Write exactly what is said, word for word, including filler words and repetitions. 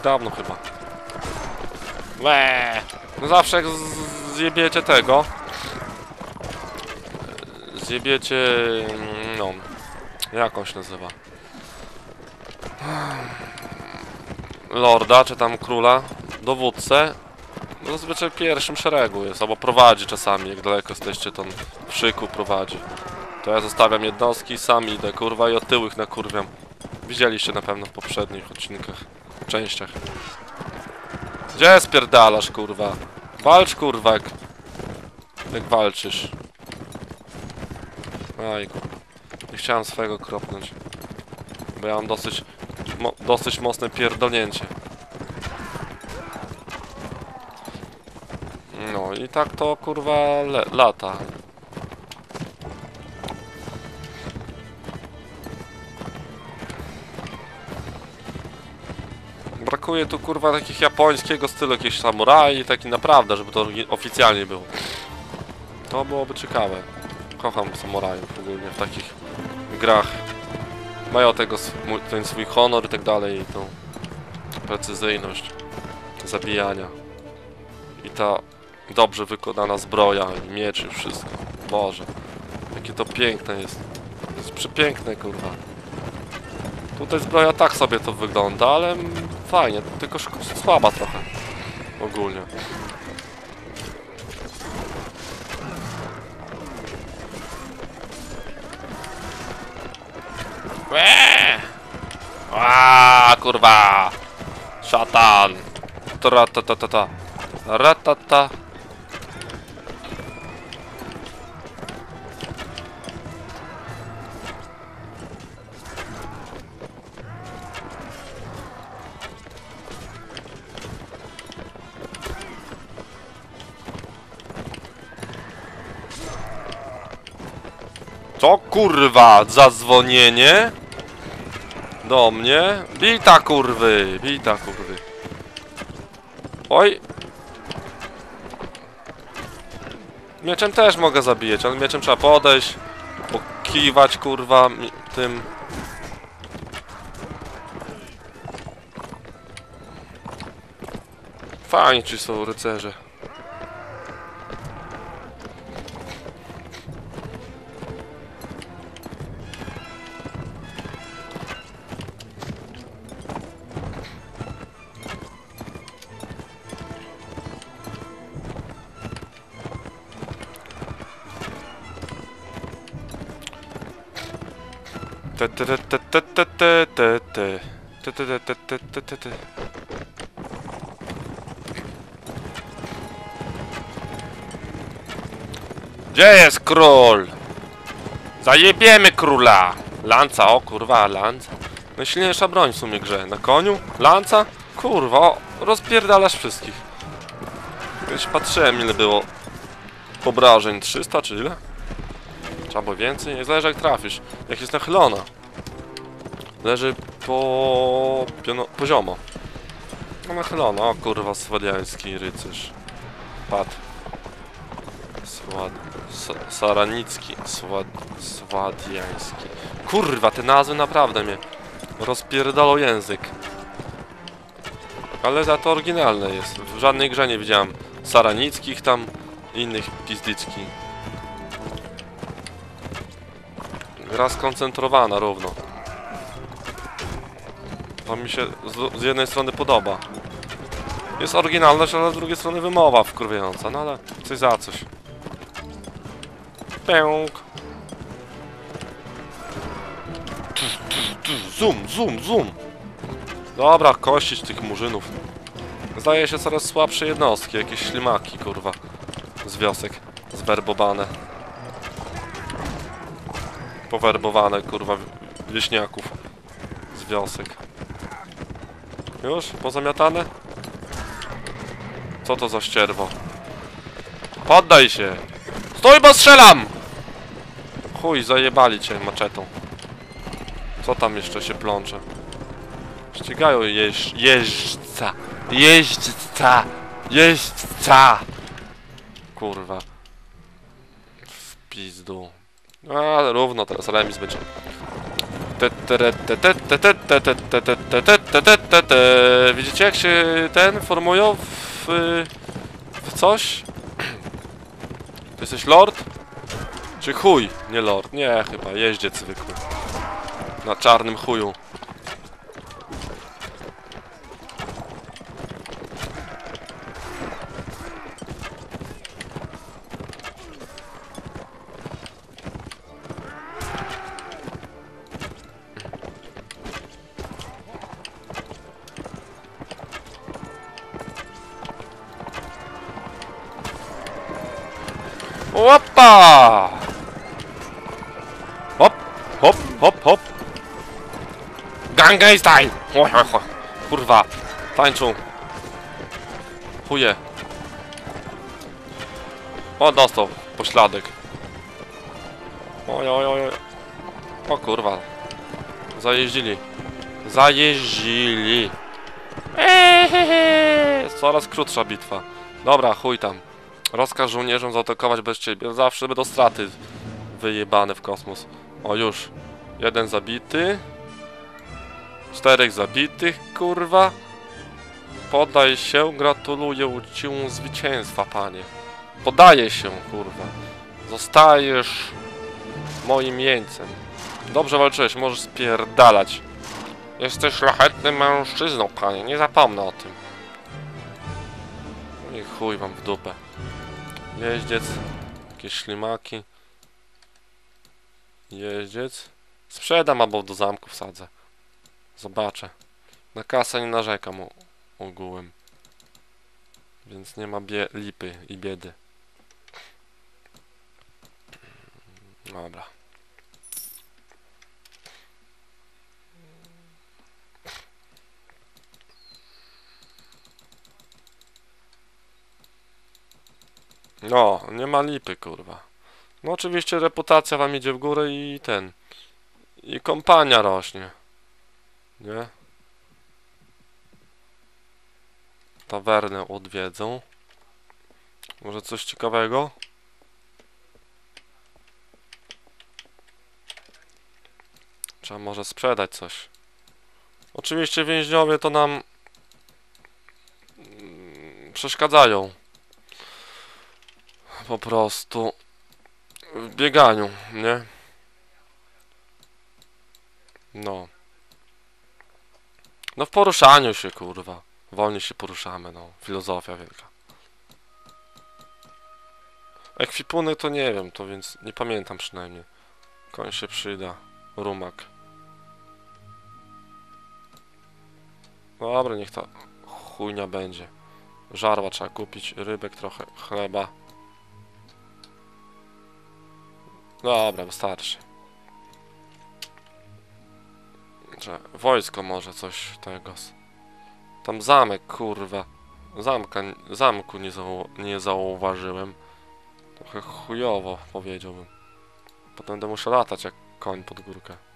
dawno chyba. Łe. No zawsze jak zjebiecie tego... Zjebiecie... no... Jak on się nazywa? Lorda, czy tam króla, dowódcę, no zazwyczaj w pierwszym szeregu jest, albo prowadzi czasami, jak daleko jesteście, to on w szyku prowadzi. To ja zostawiam jednostki, sam idę, kurwa, i od tyłu ich nakurwiam. Widzieliście na pewno w poprzednich odcinkach, częściach. Gdzie spierdalasz, kurwa? Walcz, kurwa, jak, jak walczysz. Aj, kurwa. Nie chciałem swojego kropnąć. Bo ja mam dosyć, mo, dosyć mocne pierdolnięcie. No i tak to, kurwa, le, lata. Brakuje tu, kurwa, takich japońskiego stylu, jakiegoś samuraj, taki naprawdę, żeby to oficjalnie było. To byłoby ciekawe. Kocham samurajów ogólnie w takich grach. Mają tego ten swój honor i tak dalej, i tą precyzyjność zabijania. I ta dobrze wykonana zbroja, i miecz i wszystko. Boże, jakie to piękne jest. To jest przepiękne, kurwa. Tutaj zbroja tak sobie to wygląda, ale fajnie, tylko słaba trochę. Ogólnie. Eee! Aaaa, kurwa! Szatan! Tratatata! Ratata! Co, kurwa? Zadzwonienie? Do mnie? Bita, kurwy! Bita, kurwy! Oj! Mieczem też mogę zabijać, ale mieczem trzeba podejść, pokiwać, kurwa, tym... Fajnie ci są rycerze. Te te te te te te te te te te te te te te te. Gdzie jest król? Zajebiemy króla! Lanca, o kurwa, lanca. Najsilniejsza broń w sumie grze. Na koniu? Lanca? Kurwa, o, rozpierdalasz wszystkich. Kiedyś patrzyłem, ile było obrażeń. trzysta czy ile? Trzeba było więcej? Nie zależy jak trafisz. Jak jest nachylona. Leży po... Piono... poziomo. No nachylona. O kurwa, swadiański rycerz. Padł. Swad... Saranicki. Swad... Swadiański. Kurwa, te nazwy naprawdę mnie rozpierdalą język. Ale za to oryginalne jest. W żadnej grze nie widziałem saranickich tam, innych pizdiczki. Gra skoncentrowana równo. To mi się z, z jednej strony podoba. Jest oryginalność, ale z drugiej strony wymowa wkurwiająca. No ale coś za coś. Pęk. Zoom, zoom, zoom. Dobra, kościć tych murzynów. Zdaje się coraz słabsze jednostki, jakieś ślimaki, kurwa. Z wiosek. Zwerbobane. Powerbowane, kurwa, wieśniaków. Z wiosek. Już? Pozamiatane? Co to za ścierwo? Poddaj się! Stój, bo strzelam! Chuj, zajebali cię maczetą. Co tam jeszcze się plącze? Ścigają jeź... jeźdźca! Jeźdźca! Jeźdźca! Kurwa. W pizdu. Ale równo teraz remis będzie. Widzicie jak się ten formują w, w coś? Ty jesteś lord? Czy chuj? Nie lord, nie chyba, jeździec zwykły. Na czarnym chuju. Opa! Hop, hop, hop, hop. Gangnam Style! Kurwa, tańczą. Chuje. O, dostał pośladek. Oj, oj, oj. O kurwa. Zajeździli. Zajeździli. Eee, coraz krótsza bitwa. Dobra, chuj tam. Rozkaz żołnierzom zaatakować bez ciebie. Zawsze będą straty wyjebane w kosmos. O, już. Jeden zabity. Czterech zabitych, kurwa. Podaj się, gratuluję ci zwycięstwa, panie. Podaję się, kurwa. Zostajesz moim jeńcem. Dobrze walczyłeś, możesz spierdalać. Jesteś szlachetnym mężczyzną, panie. Nie zapomnę o tym. No i chuj wam w dupę. Jeździec. Jakieś ślimaki. Jeździec. Sprzedam albo do zamku wsadzę. Zobaczę. Na kasę nie narzekam o, ogółem. Więc nie ma bie lipy i biedy. Dobra. No, nie ma lipy, kurwa. No oczywiście reputacja wam idzie w górę i ten. I kompania rośnie. Nie? Tawernę odwiedzą. Może coś ciekawego? Trzeba może sprzedać coś. Oczywiście więźniowie to nam przeszkadzają. Po prostu w bieganiu, nie? No. No w poruszaniu się, kurwa. Wolniej się poruszamy, no. Filozofia wielka. Ekwipunek to nie wiem, to więc nie pamiętam przynajmniej. Koń się przyda. Rumak. Dobra, niech ta chujnia będzie. Żarła trzeba kupić, rybek trochę, chleba. Dobra, wystarczy. Że wojsko może coś tego. Tam zamek, kurwa. Zamka, zamku nie, zau nie zauważyłem. Trochę chujowo powiedziałbym. Potem będę musiał latać jak koń pod górkę.